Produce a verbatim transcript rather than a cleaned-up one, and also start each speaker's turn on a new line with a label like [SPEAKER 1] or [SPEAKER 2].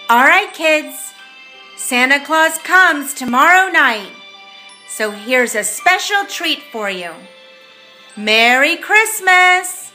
[SPEAKER 1] All right, kids, Santa Claus comes tomorrow night, so here's a special treat for you. Merry Christmas!